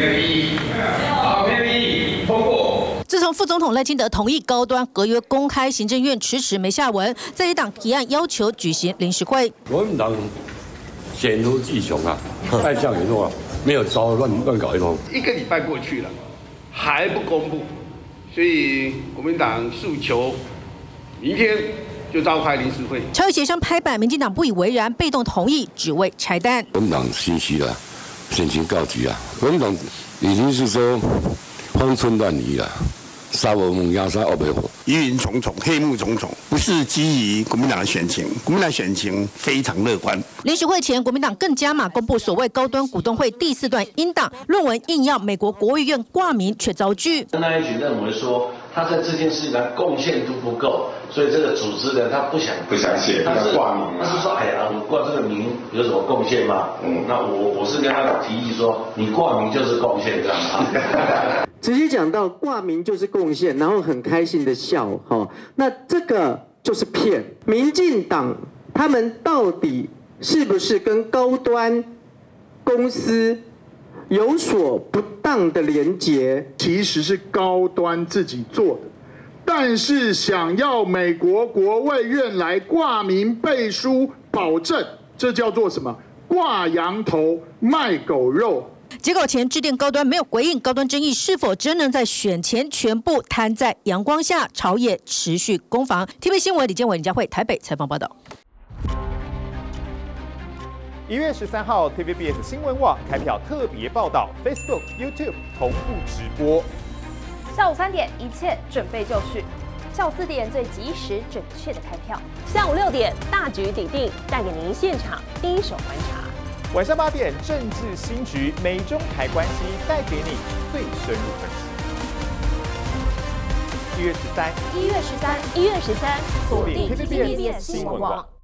没有异议。好，没有异议，通过。 自从副总统赖清德同意高端合约公开，行政院迟迟没下文，在野党提案要求举行临时会。 国民党险如巨熊啊，太像以后啊，没有招乱搞一通。 1个礼拜过去了，还不公布，所以国民党诉求明天就召开临时会。 朝野协商拍板，民进党不以为然，被动同意，只为拆弹。 国民党心虚了，先行告急啊！国民党已经是说方寸乱移了。 杀我们压杀欧北火， 疑云重重，黑幕重重，不是基于国民党的选情，国民党选情非常乐观。 临时会前，国民党更加码公布所谓高端股东会第4段音档论文，硬要美国国务院挂名，却遭拒。 NIH 认为说他在这件事情上贡献度不够，所以这个组织呢，他不想写，他是挂名，他是说，哎呀，我挂这个名有什么贡献吗？那我是跟他提议说，你挂名就是贡献，这样啊。 直接讲到挂名就是贡献，然后很开心的笑，那这个就是骗。民进党他们到底是不是跟高端公司有所不当的连结？ 其实是高端自己做的，但是想要美国国卫院来挂名背书保证，这叫做什么？挂羊头卖狗肉。 结果前致电高端没有回应，高端争议是否真能在选前全部摊在阳光下？朝野持续攻防。TVB 新闻李建伟、林佳慧台北采访报道。 1月13号 ，TVBS 新闻网开票特别报道 ，Facebook、YouTube 同步直播。 下午3点，一切准备就绪。下午4点，最及时准确的开票。下午6点，大局底定，带给您现场第一手观察。 晚上8点，政治新局，美中台关系带给你最深入分析。1月13，锁定 TVBS 新闻网。